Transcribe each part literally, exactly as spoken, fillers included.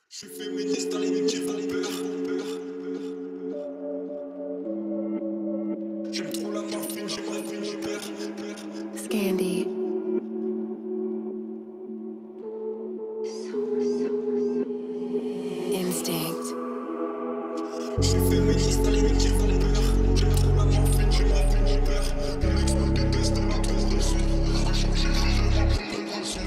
Je suis féministe dans les nuits qui font peur. J'aime trop la morphine, j'aimerais que j'y perds. Scandy. Instinct. Je suis féministe dans les nuits qui font peur. J'aime trop la morphine, j'aimerais que j'y perds. Le mec me déteste, elle a trop raison. A changé, j'ai ma propre raison.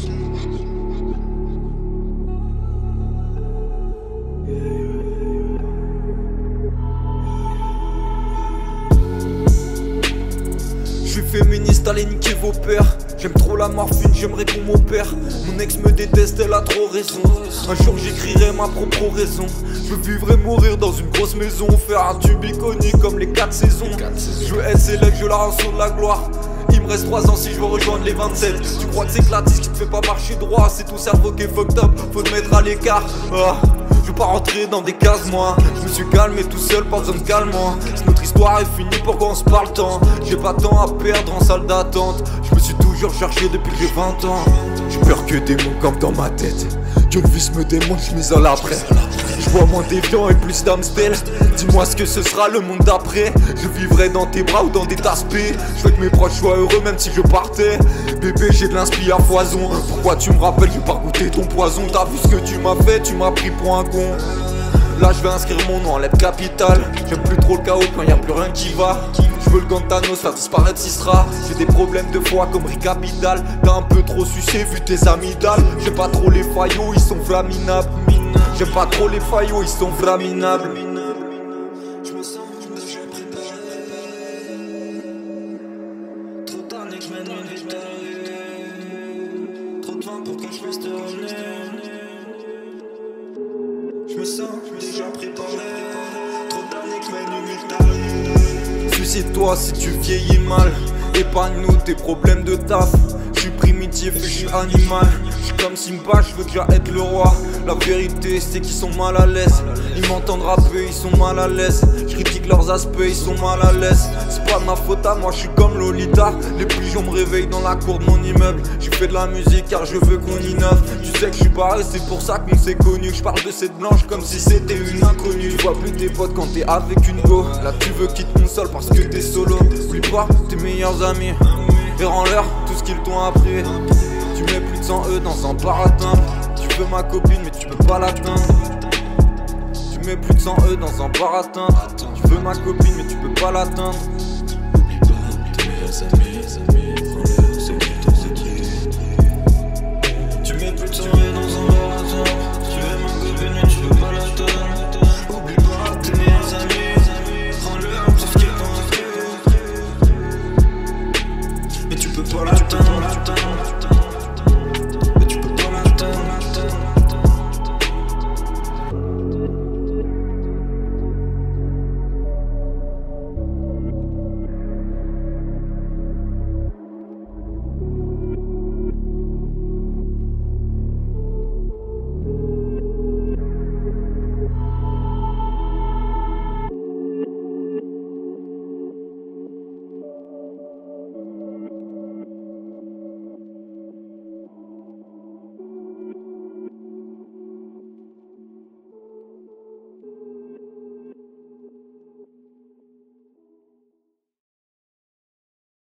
Je suis féministe, allez niquer vos pères. J'aime trop la morphine, j'aimerais qu'on m'opère. Mon ex me déteste, elle a trop raison. Un jour j'écrirai ma propre raison. Je veux vivre et mourir dans une grosse maison. Faire un tube iconique comme les quatre saisons. Je veux S L F, je la rançon de la gloire. Il me reste trois ans si je veux rejoindre les vingt-sept. Tu crois que c'est Clatis qui te fait pas marcher droit? C'est ton cerveau qui est fucked up, faut te mettre à l'écart. ah. Je veux pas rentrer dans des cases moi. Je me suis calmé tout seul, pas besoin de calme moi. Si notre histoire est finie, pourquoi on se parle tant? J'ai pas de temps à perdre en salle d'attente. Je me suis toujours cherché depuis que j'ai vingt ans. J'ai peur que des mots comme dans ma tête. Que le vice me démonte, je m'isole après. Je vois moins d'évian et plus d'Amstel. Dis-moi ce que ce sera le monde d'après. Je vivrai dans tes bras ou dans des tasses P. Je veux que mes proches soient heureux même si je partais. Bébé j'ai de l'inspi à foison. Pourquoi tu me rappelles, j'ai pas goûté ton poison. T'as vu ce que tu m'as fait, tu m'as pris pour un con. Là je vais inscrire mon nom en lettres capitales. J'aime plus trop le chaos quand y a plus rien qui va. Je veux le gant de Thanos, faire disparaître Sisra. J'ai des problèmes de foi comme Rick Capital. T'as un peu trop sucé vu tes amygdales. J'aime pas trop les faillots, ils sont flaminables. J'aime pas trop les faillots, ils sont flaminables. Je me sens, je me suis préparé. Trop d'années que je mène une vie de rue. Trop de vent pour que je puisse te revenir. Je me sens déjà préparé. Trop d'années que je mène une vie de rue. Suicide-toi si tu vieillis mal. Épargne-nous tes problèmes de taf. Je suis primitif et je suis animal. Je suis comme Simba, je veux déjà être le roi. La vérité c'est qu'ils sont mal à l'aise. Ils m'entendent rapper, ils sont mal à l'aise. Je critique leurs aspects, ils sont mal à l'aise. C'est pas de ma faute à moi, je suis comme Lolita. Les pigeons me réveillent dans la cour de mon immeuble. Je fais de la musique car je veux qu'on innove. Tu sais que je suis barré, c'est pour ça qu'on s'est connu. Je parle de cette blanche comme si c'était une inconnue. Tu vois plus tes potes quand t'es avec une go. Là tu veux qu'ils te consolent parce que t'es solo. Oublie pas tes meilleurs amis et rends-leur tout ce qu'ils t'ont appris. Tu mets plus de cent E dans un baratin. Tu veux ma copine mais tu peux pas l'atteindre. Tu mets plus de cent E dans un baratin. Tu veux ma copine mais tu peux pas l'atteindre. Oublie pas tes meilleurs amis.